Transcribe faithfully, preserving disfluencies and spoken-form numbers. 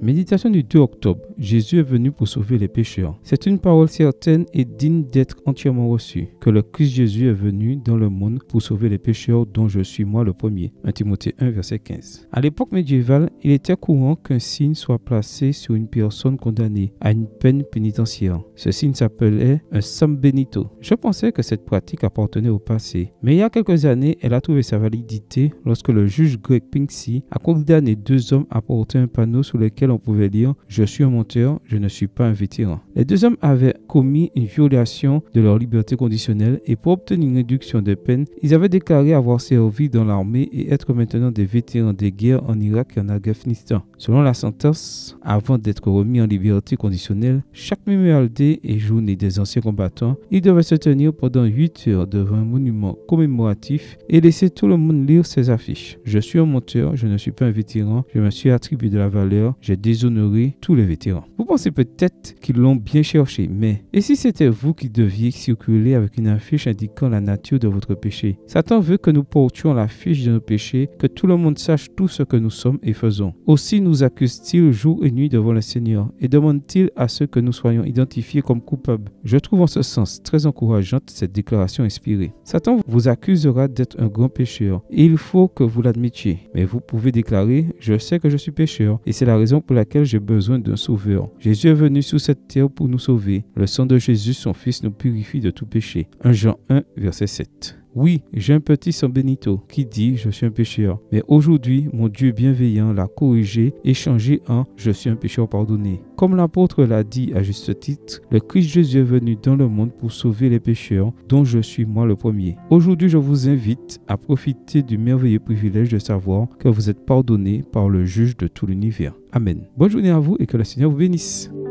Méditation du deux octobre. Jésus est venu pour sauver les pécheurs. C'est une parole certaine et digne d'être entièrement reçue, que le Christ Jésus est venu dans le monde pour sauver les pécheurs dont je suis moi le premier. un Timothée un, verset quinze. À l'époque médiévale, il était courant qu'un signe soit placé sur une personne condamnée à une peine pénitentiaire. Ce signe s'appelait un San Benito. Je pensais que cette pratique appartenait au passé, mais il y a quelques années, elle a trouvé sa validité lorsque le juge Greg Pinksy a condamné deux hommes à porter un panneau sur lequel on pouvait lire « Je suis un menteur, je ne suis pas un vétéran ». Les deux hommes avaient commis une violation de leur liberté conditionnelle et pour obtenir une réduction de peine, ils avaient déclaré avoir servi dans l'armée et être maintenant des vétérans des guerres en Irak et en Afghanistan. Selon la sentence, avant d'être remis en liberté conditionnelle, chaque mémorialdé et journée des anciens combattants, ils devaient se tenir pendant huit heures devant un monument commémoratif et laisser tout le monde lire ces affiches. Je suis un menteur, je ne suis pas un vétéran, je me suis attribué de la valeur, j'ai déshonoré tous les vétérans. Vous pensez peut-être qu'ils l'ont bien cherché, mais et si c'était vous qui deviez circuler avec une affiche indiquant la nature de votre péché? Satan veut que nous portions l'affiche de nos péchés, que tout le monde sache tout ce que nous sommes et faisons. Aussi nous accuse-t-il jour et nuit devant le Seigneur et demande-t-il à ceux que nous soyons identifiés comme coupables. Je trouve en ce sens très encourageante cette déclaration inspirée. Satan vous accusera d'être un grand pécheur et il faut que vous l'admettiez. Mais vous pouvez déclarer « Je sais que je suis pécheur et c'est la raison pour laquelle j'ai besoin d'un sauveur. Jésus est venu sur cette terre pour nous sauver. Le sang de Jésus, son Fils, nous purifie de tout péché. » un Jean un, verset sept. Oui, j'ai un petit San Benito qui dit « Je suis un pécheur ». Mais aujourd'hui, mon Dieu bienveillant l'a corrigé et changé en « Je suis un pécheur pardonné ». Comme l'apôtre l'a dit à juste titre, le Christ Jésus est venu dans le monde pour sauver les pécheurs, dont je suis moi le premier. Aujourd'hui, je vous invite à profiter du merveilleux privilège de savoir que vous êtes pardonné par le juge de tout l'univers. Amen. Bonne journée à vous et que le Seigneur vous bénisse.